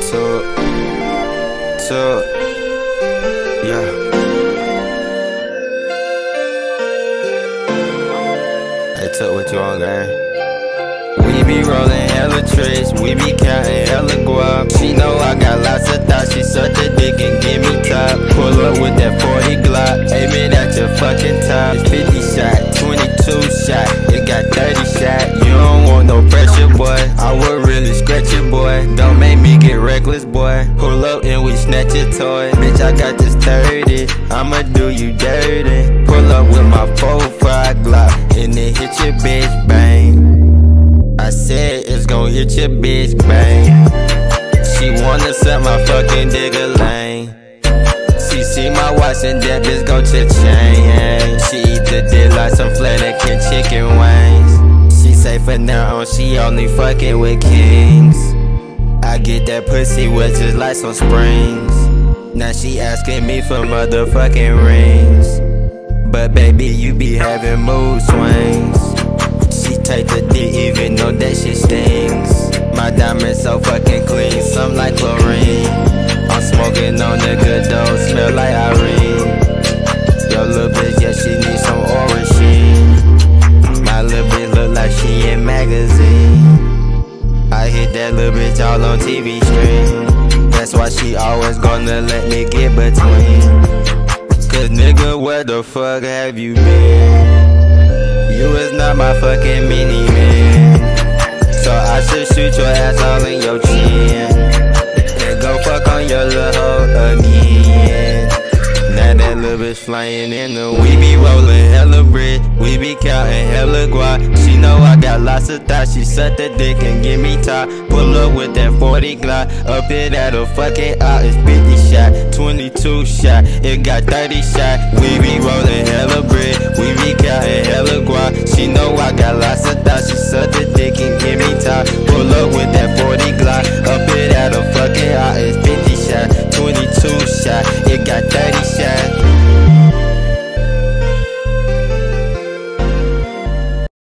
So, yeah. Hey, Tuck, what you on, gang? We be rolling hella tricks, we be counting hella guap. She know I got lots of thoughts, she suck the dick and give me top. Pull up with that 40 Glock, aim it at your fucking top. It's 50 shot, 22 shot, it got 30 shot. You don't want no pressure, boy, I would really scratch it, boy. Don't make me get reckless, boy. Pull up and we snatch your toy. Bitch, I got this 30, I'ma do you dirty. Pull up with my 4-5 Glock, and it hit your bitch, bang. I said it's gon' hit your bitch, bang. She wanna suck my fucking digger lane. She see my watch and that bitch gon' cha-ching. She eat the dick like some Flannick and chicken wings. She say for now on, she only fucking with kings. I get that pussy wet just like some springs. Now she asking me for motherfucking rings. But baby, you be having mood swings. She take the dick even though that shit stings. My diamonds so fucking clean, some like chlorine. I'm smoking on the good dough, smell like Irene. Your little bitch, yeah, she need some Orishine. My little bitch look like she in magazine. I hit that little bitch all on TV screen. That's why she always gonna let me get between. Cause nigga, where the fuck have you been? You is not my fucking mini-man. So I should shoot your ass all in your chin. And go fuck on your little hoe again. Now that little bitch flying in the wind. We be rolling hella bread, we be counting hella guap. She know I got lots of thoughts, she suck the dick and give me top. Pull up with that 40 Glock, up it at a fucking out. It's 50 shot, 22 shot, it got 30 shot. We be rolling hella bread, we be counting hella guap. She know I got lots of thoughts,